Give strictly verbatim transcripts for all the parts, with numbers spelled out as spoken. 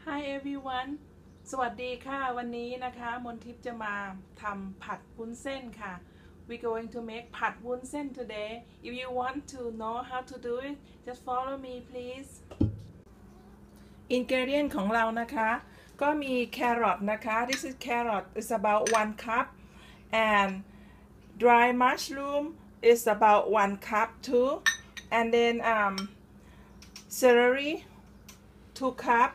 Hi everyone สวัสดีค่ะวันนี้นะคะมนทิพย์จะมาทำผัดวุ้นเส้นค่ะ We going to make ผัดวุ้นเส้น today If you want to know how to do it just follow me please Ingredient ของเรานะคะก็มีแครอทนะคะ This is carrot is about one cup and dry mushroom is about one cup too and then um, celery two cup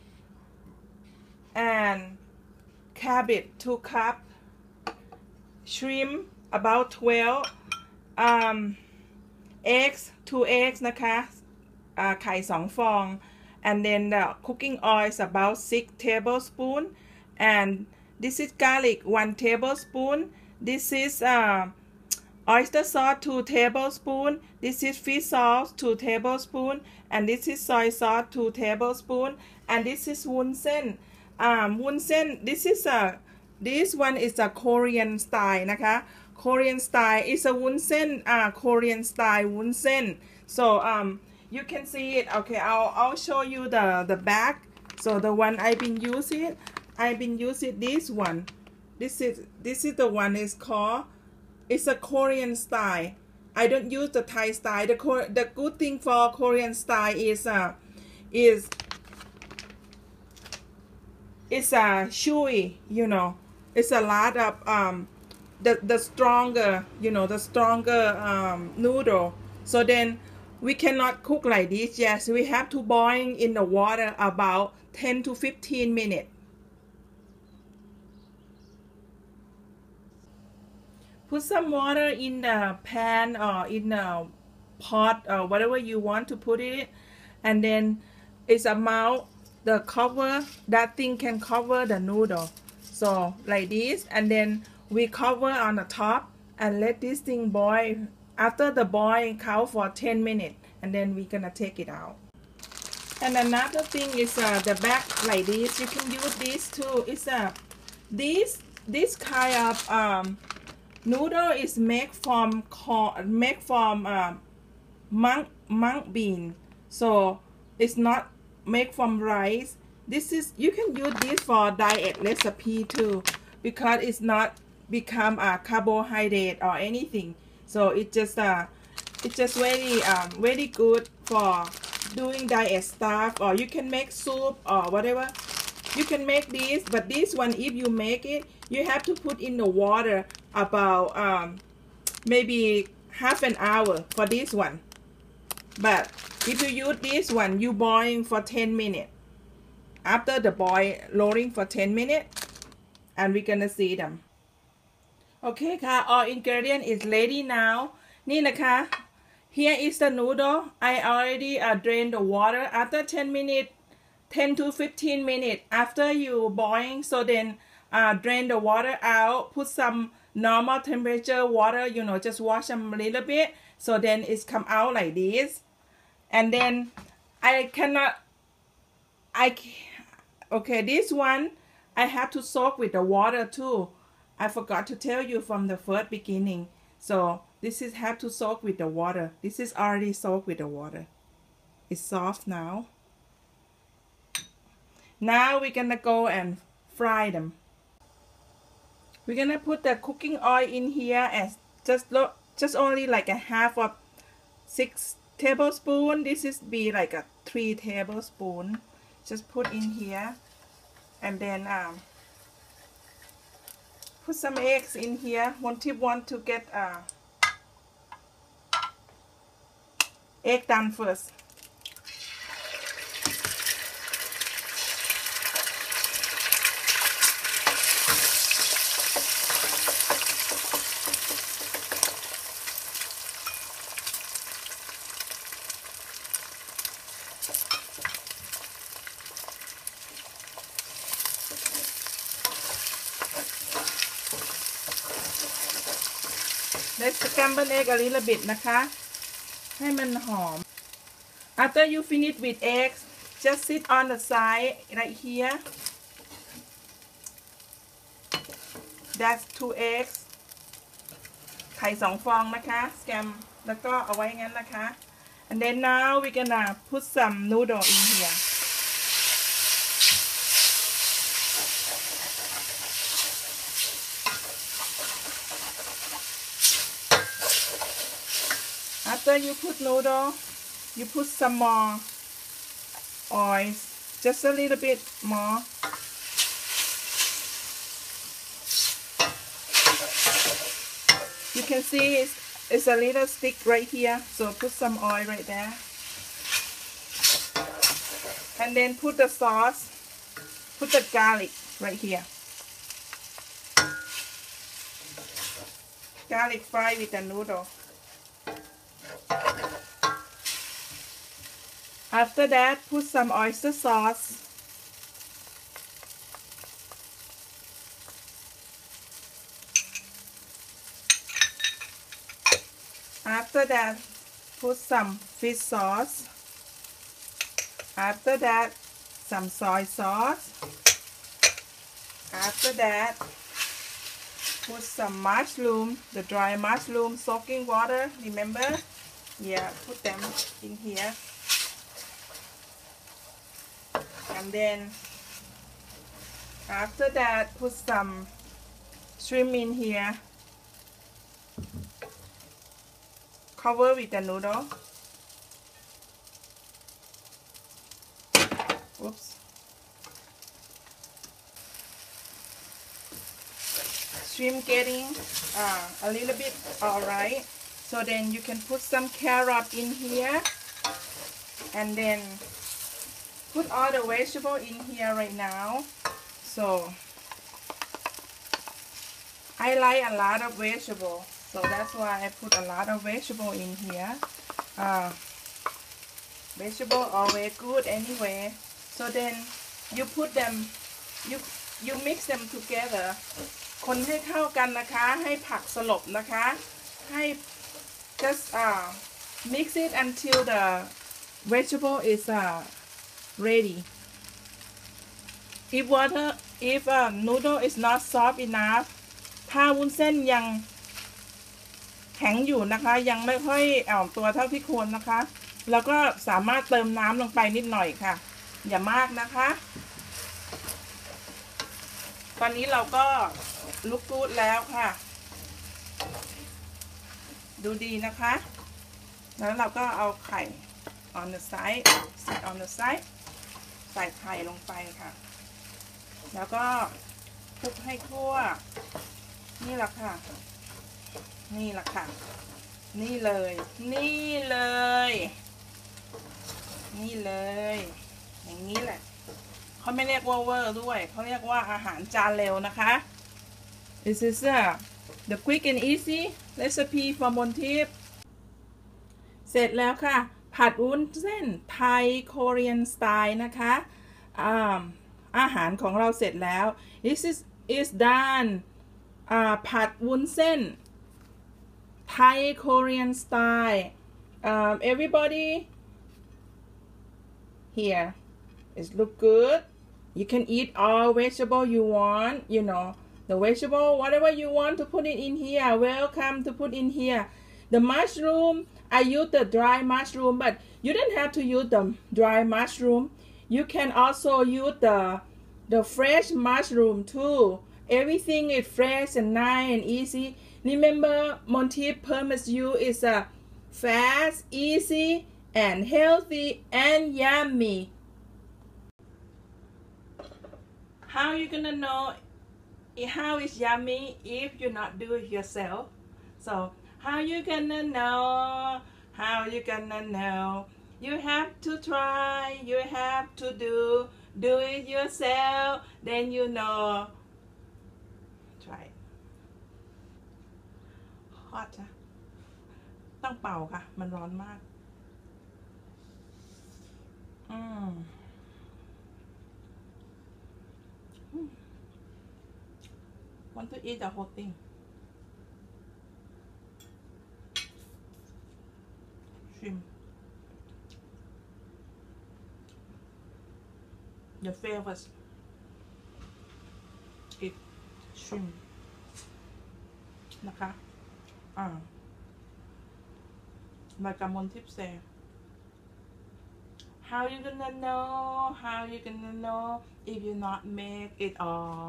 and cabbage two cup shrimp about twelve um, eggs two eggs นะคะไข่สองฟอง and then the cooking oil is about six tablespoon and this is garlic one tablespoon this is uh, oyster sauce two tablespoon this is fish sauce two tablespoon and this is soy sauce two tablespoon and this is วุ้นเส้นUm, วุ้นเส้น this is a this one is a Korean style นะคะ Korean style is a วุ้นเส้น uh, Korean style วุ้นเส้น so um you can see it okay I'll I'll show you the the back so the one I've been using I've been using this one this is this is the one is called it's a Korean style I don't use the Thai style the the good thing for Korean style is uh is it's a uh, chewy, you know. It's a lot of um, the the stronger, you know, the stronger um, noodle. So then we cannot cook like this. Yes, we have to boil in the water about ten to fifteen minutes. Put some water in the pan or in the pot or whatever you want to put it, and then it's about the cover that thing can cover the noodle so like this and then we cover on the top and let this thing boil after the boil count for ten minutes and then we're gonna take it out and another thing is uh, the back like this you can use this too it's a uh, this this kind of um, noodle is made from corn made from uh, mung mung bean so it's not make from rice this is you can use this for diet recipe too because it's not become a carbohydrate or anything so it just uh it's just very um very good for doing diet stuff or you can make soup or whatever you can make this but this one if you make it you have to put in the water about um maybe half an hour for this one but if you use this one you boiling for ten minutes after the boil rolling for ten minutes and we're gonna see them okay ค่ะ all ingredient is ready now นี่นะคะ here is the noodle I already uh, drain the water after ten minutes ten to fifteen minutes after you boiling so then uh, drain the water out put some normal temperature water you know just wash them a little bit so then it's come out like this and then I cannot I okay this one I have to soak with the water too I forgot to tell you from the first beginning so this is have to soak with the water this is already soaked with the water it's soft now now we're gonna go and fry them we're gonna put the cooking oil in here as just look just only like a half of six tablespoon this is be like a three tablespoon just put in here and then um, put some eggs in here one tip want to get uh, egg done first Let's scramble egg a little bit นะคะให้มันหอม After you finish with eggs just sit on the side right here that's two eggs ไข่สองฟองนะคะ scram แล้วก็เอาไว้งั้นนะคะ and then now we're gonna put some noodle in here after you put noodle you put some more oil just a little bit more you can see it's, it's a little stick right here so put some oil right there and then put the sauce put the garlic right here garlic fry with the noodle after that put some oyster sauce after that put some fish sauce after that some soy sauce after that put some mushroom the dry mushroom soaking water remember yeah put them in here and then after that put some shrimp in here cover with the noodle Oops. Shrimp getting uh, a little bit alright so then you can put some carrot in here and then put all the vegetable in here right now so I like a lot of vegetable so that's why I put a lot of vegetable in here uh, vegetable always good anyway so then you put them you you mix them together คนให้เข้ากันนะคะให้ผักสลบนะคะให้ just uh, mix it until the vegetable is uh, ready if water if uh, noodle is not soft enough ถ้าวุ้นเส้นยังแข็งอยู่นะคะยังไม่ค่อยอ่อนตัวเท่าที่ควรนะคะแล้วก็สามารถเติมน้ำลงไปนิดหน่อยค่ะอย่ามากนะคะตอนนี้เราก็ลุกกูดแล้วค่ะดูดีนะคะแล้วเราก็เอาไข่ on the side sit on the side ใส่ไข่ลงไปค่ะแล้วก็คลุกให้ทั่วนี่แหละค่ะนี่แหละค่ะนี่เลยนี่เลยนี่เลยอย่างนี้แหละเขาไม่เรียกว่าเวอร์ด้วยเขาเรียกว่าอาหารจานเร็วนะคะ This is uh, the quick and easy recipe for มนทิพย์เสร็จแล้วค่ะผัดวุ้นเส้นไทย Korean style นะคะอ่าอาหารของเราเสร็จแล้ว This is is done อ่าผัดวุ้นเส้นไทย Korean style um, everybody here it look good you can eat all vegetable you want you know the vegetable whatever you want to put it in here welcome to put in here the mushroom I use the dry mushroom but you don't have to use the dry mushroom you can also use the the fresh mushroom too everything is fresh and nice and easy remember Montip promise you is a fast easy and healthy and yummy how you gonna know how it's yummy if you not do it yourself so how you gonna know how you gonna know you have to try you have to do do it yourself then you know try hot นะต้องเป่าค่ะมันร้อนมากอืมwant to eat the whole thing shrimp the favorite eat shrimp นะคะอ่ามากับมนทิพย์แซ่ how you gonna know how you gonna know if you not make it all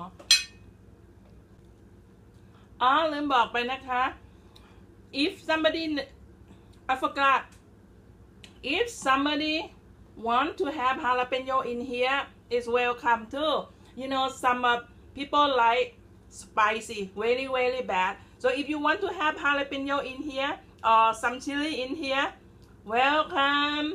อ๋อลืมบอกไปนะคะ if somebody I forgot if somebody want to have jalapeno in here is welcome too. You know, some uh, people like spicy, very very bad. So if you want to have jalapeno in here or some chili in here, welcome.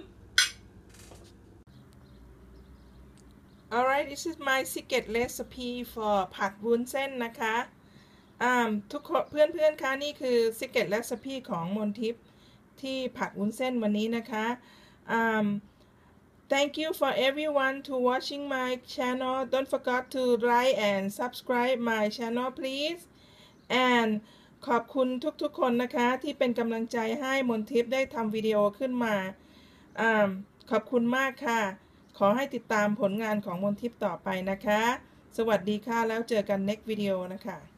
Alright, this is my secret recipe for ผัดวุ้นเส้นนะคะทุกคนเพื่อนๆคะนี่คือ secret recipe ของมนทิพย์ที่ผัดวุ้นเส้นวันนี้นะคะ um, Thank you for everyone to watching my channel. Don't forget to like and subscribe my channel please. And ขอบคุณทุกๆคนนะคะที่เป็นกำลังใจให้มนทิพย์ได้ทำวิดีโอขึ้นมาอขอบคุณมากค่ะขอให้ติดตามผลงานของมนทิพย์ต่อไปนะคะสวัสดีค่ะแล้วเจอกัน next video นะคะ